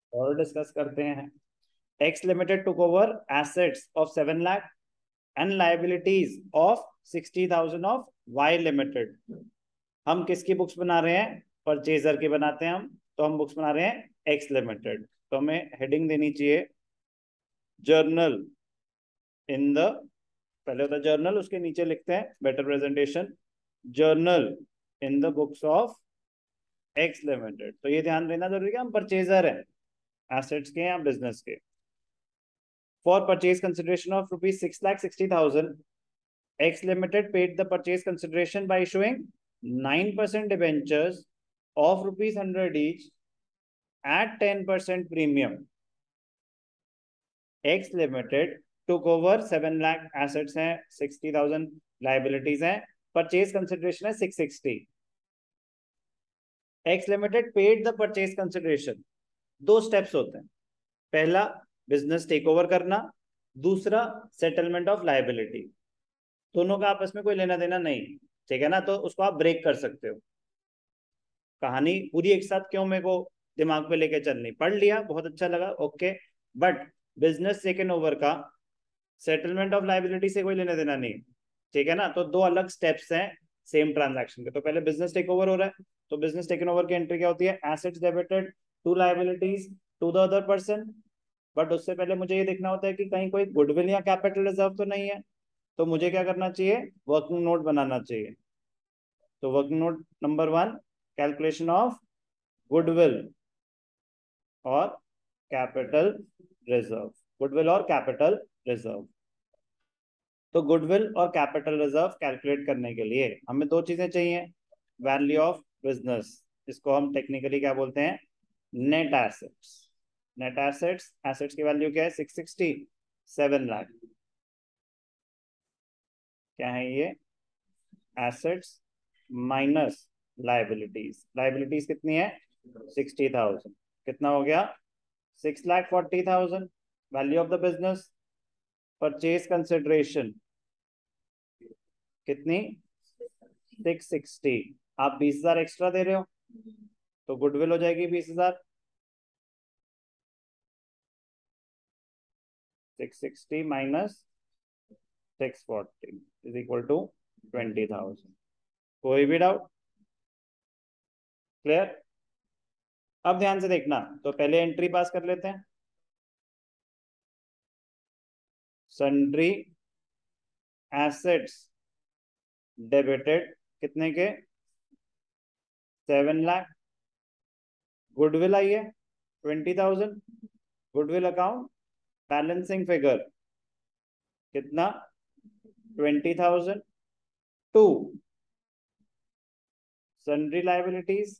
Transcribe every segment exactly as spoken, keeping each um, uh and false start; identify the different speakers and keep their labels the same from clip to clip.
Speaker 1: और डिस्कस करते हैं। X limited took over assets of seven lakh and liabilities of sixty thousand of Y limited. हम किसकी books बना रहे हैं? परचेजर की बनाते हैं हम, तो हम बुक्स बना रहे हैं एक्स लिमिटेड। तो हमें हेडिंग देनी चाहिए जर्नल इन द, पहले होता है जर्नल, उसके नीचे लिखते हैं better presentation, journal in the books of X limited. तो ये ध्यान देना जरूरी है, हम परचेजर हैं एसेट्स के या बिजनेस के। For purchase consideration of rupees six lakh sixty thousand, X limited paid the purchase consideration by issuing nine percent debentures of rupees hundred each at ten percent premium. X Limited took over seven lakh assets हैं, sixty thousand liabilities हैं, purchase consideration है six sixty. X Limited paid the purchase consideration. दो steps होते हैं, पहला business take over करना, दूसरा settlement of liability. दोनों का आपस में कोई लेना देना नहीं, ठीक है ना, तो उसको आप ब्रेक कर सकते हो। कहानी पूरी एक साथ क्यों मेरे को दिमाग पे लेके चलनी, पढ़ लिया बहुत अच्छा लगा, okay, but business taken over का सेटलमेंट ऑफ लाइबिलिटी से कोई लेना देना नहीं, ठीक है ना। तो दो अलग स्टेप्स हैं सेम ट्रांजैक्शन के। तो पहले बिजनेस टेक ओवर हो रहा है, तो बिजनेस टेकन ओवर की एंट्री क्या होती है? Assets debited to liabilities to the other person. But उससे पहले मुझे ये देखना होता है कि कहीं कोई गुडविल या कैपिटल रिजर्व तो नहीं है। तो मुझे क्या करना चाहिए? वर्किंग नोट बनाना चाहिए। तो working note number one, calculation of goodwill और कैपिटल रिजर्व। गुडविल और कैपिटल रिजर्व। तो गुडविल और कैपिटल रिजर्व कैलकुलेट करने के लिए हमें दो चीजें चाहिए। वैल्यू ऑफ बिजनेस, इसको हम टेक्निकली क्या बोलते हैं? Net assets. Net assets, assets की वैल्यू क्या है? Six sixty, seven lakh. क्या है ये? Assets minus liabilities. लाइबिलिटीज कितनी है? Sixty thousand. कितना हो गया? Six lakh forty thousand. Value of the business, purchase consideration कितनी? Six sixty. आप बीस हजार एक्स्ट्रा दे रहे हो, तो गुडविल हो जाएगी बीस हजार। Six sixty minus six forty is equal to twenty thousand. कोई भी डाउट? क्लियर? अब ध्यान से देखना, तो पहले एंट्री पास कर लेते हैं। सन्ड्री एसेट्स डेबिटेड कितने के? सेवन लाख। गुडविल आई है twenty thousand. Goodwill account balancing figure कितना? Twenty thousand. To sundry liabilities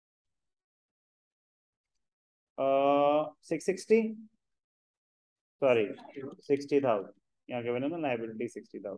Speaker 1: six sixty, sorry sixty thousand, यहाँ के बने ना liability sixty thousand.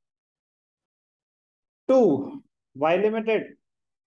Speaker 1: To Y limited.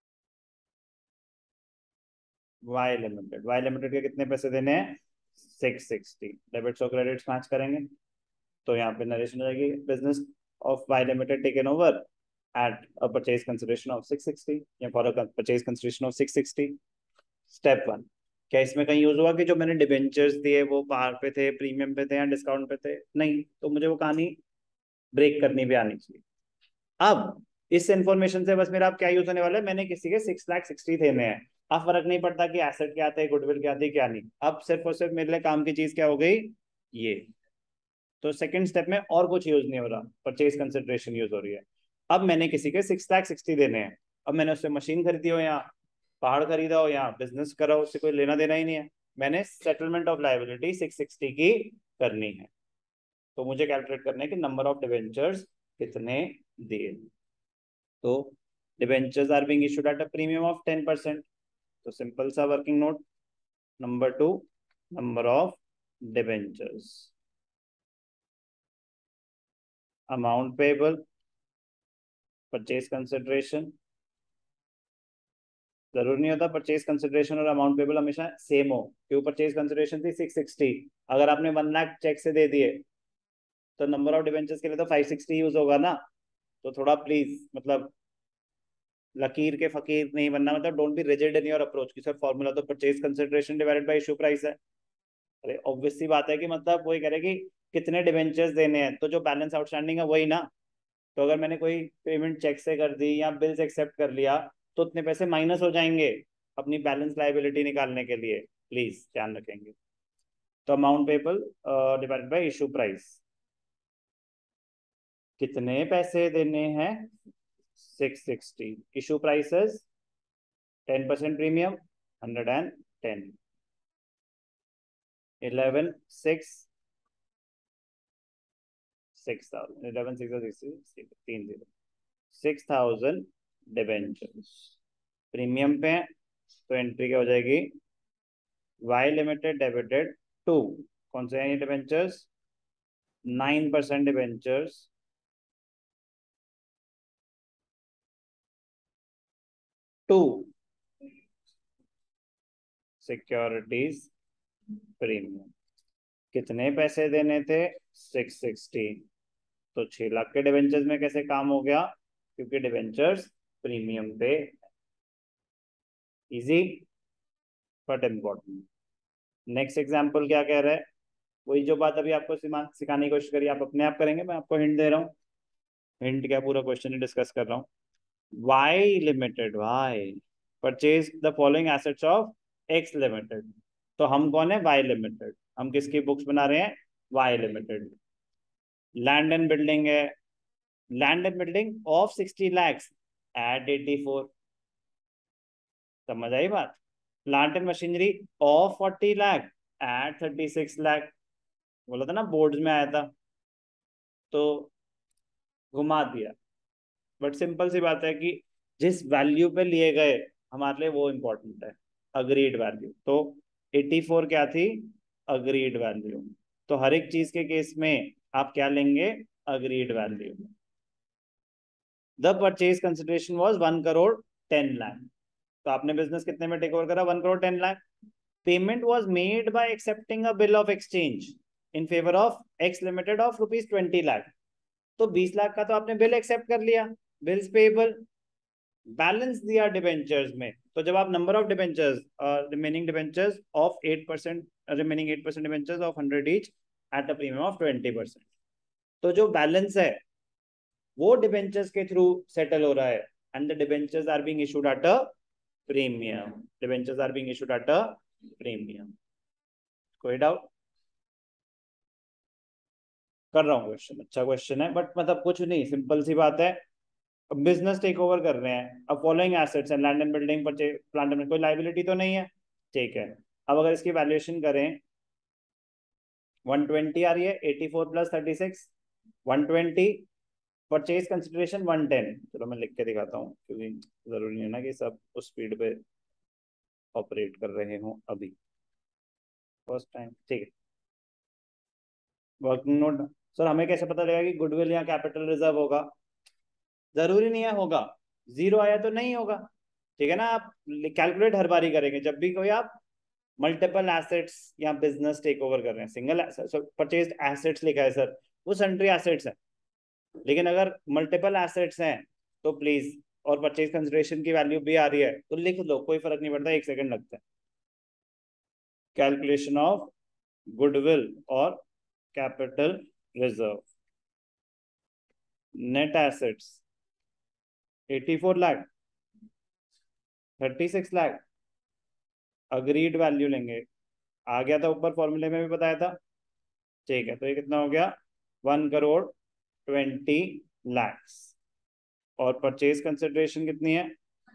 Speaker 1: Y limited, Y limited के कितने पैसे देने हैं? Six sixty. डेबिट्स और क्रेडिट्स मैच करेंगे, तो यहाँ पे नरेशन हो जाएगी business of Y limited taken over at a purchase consideration of six sixty, या for a purchase consideration of six sixty. Step one, क्या इसमें कहीं यूज हुआ कि जो मैंने डिबेंचर्स दिए वो बाहर पे थे, प्रीमियम पे थे या डिस्काउंट पे थे? नहीं, तो मुझे वो कहानी ब्रेक करनी भी आनी चाहिए। अब इस इंफॉर्मेशन से बस मेरा अब क्या यूज होने वाला है? मैंने किसी के सिक्स लाख सिक्सटी देने हैं, अब फर्क नहीं पड़ता कि एसेट क्या आते हैं, गुडविल क्या आती है, क्या नहीं। अब सिर्फ और सिर्फ मेरे लिए काम की चीज क्या हो गई? ये। तो सेकंड स्टेप में और कुछ यूज नहीं हो रहा, परचेज कंसिडरेशन यूज हो रही है। अब मैंने किसी के सिक्स लाख सिक्सटी देने हैं, अब मैंने उससे मशीन खरीदी हो या पहाड़ खरीदा हो या बिजनेस करा हो, उससे कोई लेना देना ही नहीं है। मैंने settlement of liability six sixty की करनी है। तो मुझे कैलकुलेट करना है कि नंबर ऑफ डिवेंचर्स कितने दिए। तो debentures are being issued at a premium of ten percent. तो सिंपल सा working note, number two, number of debentures, amount payable, purchase consideration. जरूर नहीं होता परचेज कंसिडरेशन और अमाउंट पेबल हमेशा सेम हो, क्यों? परचेज कंसिडरेशन थी सिक्स सिक्सटी, अगर आपने वन लाख चेक से दे दिए तो नंबर ऑफ डिवेंचर्स के लिए तो फाइव सिक्सटी यूज होगा ना। तो थोड़ा प्लीज मतलब लकीर के फकीर नहीं बनना, मतलब don't be rigid in your approach की सर फॉर्मूला तो purchase consideration divided by issue price है। अरे ऑब्वियस सी बात है कि मतलब वही कह रहे कि कितने डिबेंचर्स देने हैं, तो जो बैलेंस आउटस्टैंडिंग है वही ना। तो अगर मैंने कोई पेमेंट चेक से कर दी या बिल्स एक्सेप्ट कर लिया तो उतने पैसे माइनस हो जाएंगे अपनी बैलेंस लाइबिलिटी निकालने के लिए, प्लीज ध्यान रखेंगे। तो amount payable divided by issue price, कितने पैसे देने हैं six sixty, issue prices ten percent premium hundred and ten, eleven six six thousand, eleven six तीन zero, six thousand debentures premium पे हैं, तो एंट्री क्या हो जाएगी, वाई लिमिटेड डेबिटेड टू, कौन से हैं ये debentures, nine percent debentures to securities premium, कितने पैसे देने थे सिक्स सिक्सटी, तो छह लाख के डिबेंचर्स में कैसे काम हो गया, क्योंकि डिबेंचर्स प्रीमियम पे, easy but important. Next example क्या कह रहा है, वही जो बात अभी आपको सिखाने की कोशिश करी आप अपने आप करेंगे, मैं आपको हिंट दे रहा हूँ, हिंट क्या पूरा क्वेश्चन ही डिस्कस कर रहा हूँ। Y limited, Y purchase the following assets of X limited, तो हम कौन है, वाई लिमिटेड, हम किसकी बुक्स बना रहे हैं, Y limited. Land and building है, land and building of sixty lakhs at eighty four, समझ आई बात। Plant and machinery of forty lakh at thirty six lakh, बोला था ना बोर्ड्स में आया था, तो घुमा दिया। बट सिंपल सी बात है कि जिस वैल्यू पे लिए गए हमारे लिए वो इम्पोर्टेंट है, अग्रीड वैल्यू। तो एटी फोर क्या थी, अग्रीड वैल्यू। तो हर एक चीज के केस में आप क्या लेंगे, agreed value. The purchase consideration was one crore ten lakh, तो आपने बिजनेस कितने में टेक ओवर करा, one crore ten lakh. Payment was made by accepting a bill of exchange in favour of X limited of rupees twenty lakh, तो बीस लाख का तो आपने बिल एक्सेप्ट कर लिया, बिल्स पेएबल। बैलेंस दिया डिबेंचर्स में, तो जब आप number of debentures, remaining debentures of eight percent, remaining eight percent debentures of hundred each at a premium of twenty percent, तो जो बैलेंस है वो डिबेंचर्स के थ्रू सेटल हो रहा है, and the debentures are being issued at a premium, debentures are being issued at a premium. कोई doubt, कर रहा हूँ क्वेश्चन, अच्छा क्वेश्चन है, बट मतलब कुछ नहीं, सिंपल सी बात है। बिजनेस टेक ओवर कर रहे हैं, अब फॉलोइंग एसेट्स हैं, land and building, purchase, plant में कोई लाइबिलिटी तो नहीं है, ठीक है। अब अगर इसकी वैल्यूएशन करें, वन ट्वेंटी आ रही है, eighty four plus thirty six, one twenty, purchase consideration one ten, चलो मैं लिख के दिखाता हूँ क्योंकि जरूरी नहीं है ना कि सब उस स्पीड पे ऑपरेट कर रहे हो अभी, फर्स्ट टाइम, ठीक है। वर्किंग नोट, सर हमें कैसे पता लगेगा कि गुडविल या कैपिटल रिजर्व होगा, जरूरी नहीं है होगा, जीरो आया तो नहीं होगा, ठीक है ना। आप कैलकुलेट हर बारी करेंगे जब भी कोई आप मल्टीपल एसेट्स या बिजनेस टेक ओवर कर रहे हैं। सिंगल परचेज एसेट्स लिखा है सर, वो सन्ट्री एसेट्स है, लेकिन अगर मल्टीपल एसेट्स हैं तो प्लीज, और परचेज कंसिडरेशन की वैल्यू भी आ रही है तो लिख लो, कोई फर्क नहीं पड़ता, एक सेकंड लगता है। कैलकुलेशन ऑफ गुडविल और capital reserve, net assets eighty four lakh, thirty six lakh, agreed value लेंगे, आ गया था ऊपर फॉर्मूले में भी बताया था, ठीक है। तो ये कितना हो गया, वन करोड़ ट्वेंटी लैक्स, और परचेज कंसिडरेशन कितनी है,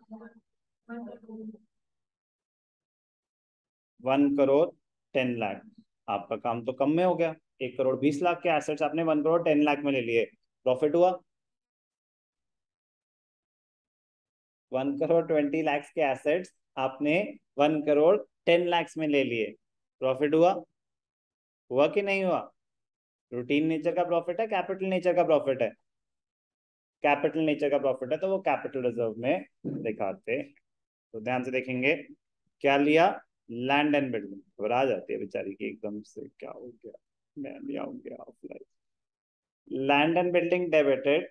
Speaker 1: वन करोड़ टेन लाख। आपका काम तो कम में हो गया, एक करोड़ बीस लाख के एसेट्स आपने वन करोड़ टेन लाख में ले लिए, प्रॉफिट हुआ, वन करोड़ ट्वेंटी लैक्स के एसेट्स आपने वन करोड़ टेन लैक्स में ले लिए, प्रॉफिट हुआ, हुआ कि नहीं हुआ। रूटीन नेचर का प्रॉफिट है, कैपिटल नेचर का प्रॉफिट है, कैपिटल नेचर का प्रॉफिट है, तो वो कैपिटल रिजर्व में दिखाते हैं। तो ध्यान से देखेंगे, क्या लिया, लैंड एंड बिल्डिंग, घबरा जाती है बेचारी की एकदम से, क्या हो गया, मैं भी आऊँ गया offline, land and building debited,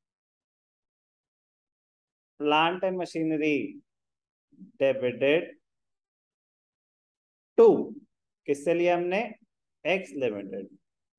Speaker 1: plant and machinery debited to, किससे लिया हमने, X limited,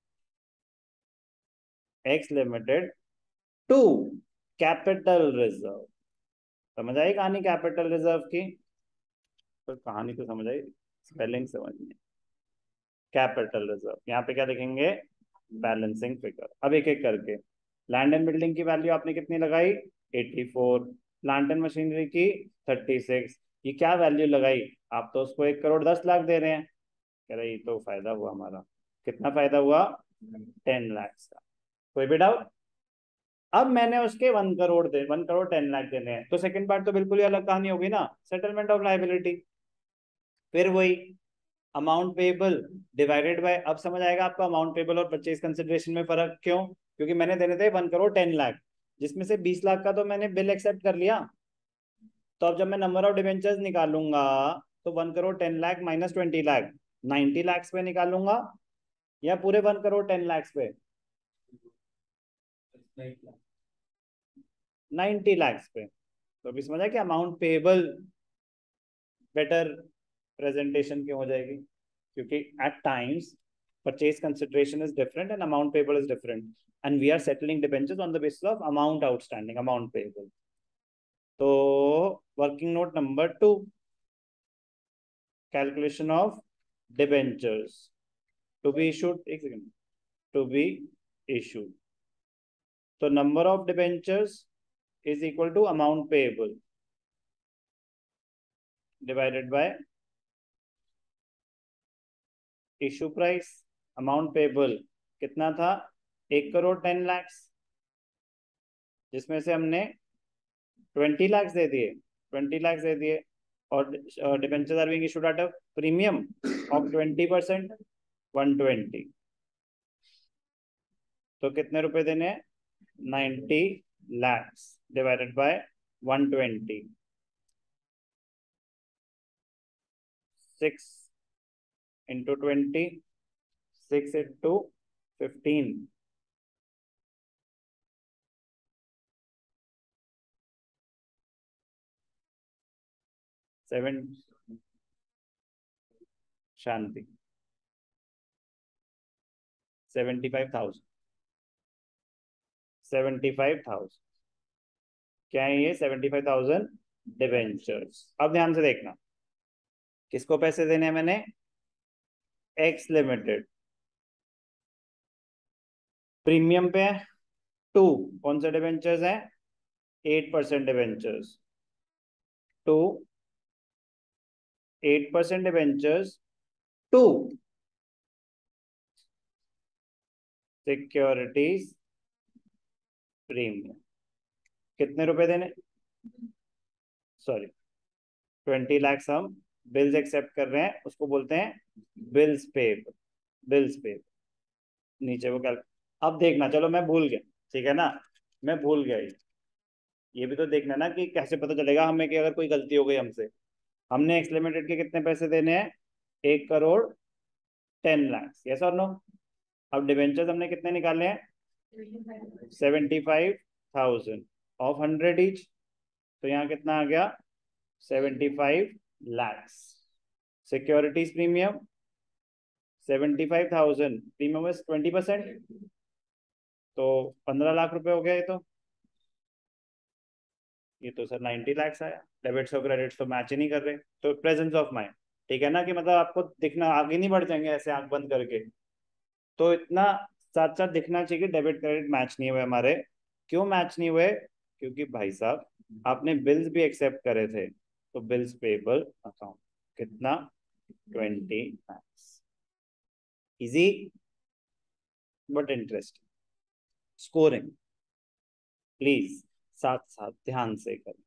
Speaker 1: X limited to capital reserve. समझ आई कहानी कैपिटल रिजर्व की? तो कहानी तो समझ आई, स्पेलिंग समझनी। कैपिटल रिजर्व यहाँ पे क्या लिखेंगे? Balancing figure. अब एक एक करके, लैंड एंड बिल्डिंग की वैल्यू आपने कितनी लगाई? Eighty four. Plant and machinery की थर्टी सिक्स। ये क्या वैल्यू लगाई? आप तो उसको एक करोड़ दस लाख दे रहे हैं। कह रहे ये तो फायदा हुआ हमारा। कितना फायदा हुआ? टेन लाख का। कोई भी डाउट? अब मैंने उसके वन करोड़ दे वन करोड़ टेन लाख देने हैं, तो सेकंड पार्ट तो बिल्कुल ही अलग कहानी होगी ना, सेटलमेंट ऑफ लाइबिलिटी। फिर वही अमाउंट पेबल डिवाइडेड बाय, अब समझ आएगा आपको अमाउंट पेबल और परचेज कंसिडरेशन में फर्क क्यों? क्योंकि मैंने देने थे वन करोड़ टेन लाख, जिसमें से बीस लाख का तो मैंने बिल एक्सेप्ट कर लिया। तो अब जब मैं नंबर ऑफ डिवेंचर्स निकालूंगा तो one crore ten lakh minus twenty lakh, ninety lakh पे निकालूंगा या पूरे वन करोड़ टेन लाख पे? नाइन्टी लाख पे। तो अभी समझा कि अमाउंट पेबल बेटर प्रेजेंटेशन क्यों हो जाएगी? क्योंकि at times purchase consideration is different and amount payable is different, and we are settling debentures on the basis of amount outstanding, amount payable. तो working note number two, calculation of debentures to be issued, एक second, to be issued. तो number of debentures is equal to amount payable divided by issue price. amount payable कितना था? एक crore ten lakh, जिसमें से हमने twenty lakh दे दिए, ट्वेंटी लाख दे दिए, और debentures are being issued at a premium of twenty percent, one twenty. तो कितने रुपए देने हैं? Ninety lakhs divided by one twenty, six into twenty, six into fifteen, seven, शांति, seventy five thousand, seventy five thousand. क्या है ये? Seventy five thousand debentures. अब ध्यान से देखना, किसको पैसे देने हैं मैंने? X limited. प्रीमियम पे टू, कौन से डिवेंचर्स हैं? Eight percent debentures, to eight percent debentures to securities premium. कितने रुपए देने? सॉरी, ट्वेंटी लाख हम बिल्स एक्सेप्ट कर रहे हैं, उसको बोलते हैं बिल्स पेबल, बिल्स पेबल। नीचे वो कैल, अब देखना, चलो मैं भूल गया, ठीक है ना, मैं भूल गया। ये ये भी तो देखना ना कि कैसे पता चलेगा हमें कि अगर कोई गलती हो गई हमसे। हमने एक्स लिमिटेड के कितने पैसे देने हैं? एक करोड़ टेन लाख, यस और नो? अब डिवेंचर्स हमने कितने निकाले हैं? Seventy five thousand of hundred each, तो यहाँ कितना आ गया? Seventy five lakhs. Securities premium seventy five thousand, premium is twenty percent, तो पंद्रह लाख रुपए हो गया। ये तो ये तो सर नाइन्टी लाख आया। डेबिट्स और क्रेडिट्स तो मैच ही नहीं कर रहे, तो प्रेजेंस ऑफ माइंड, ठीक है ना, कि मतलब आपको दिखना, आगे नहीं बढ़ जाएंगे ऐसे आंख बंद करके। तो इतना साथ साथ दिखना चाहिए कि डेबिट क्रेडिट मैच नहीं हुए हमारे। क्यों मैच नहीं हुए? क्योंकि भाई साहब आपने बिल्स भी एक्सेप्ट करे थे, तो बिल्स पेबल अकाउंट कितना? Twenty lakhs. Easy but interesting. Scoring please साथ साथ ध्यान से करें।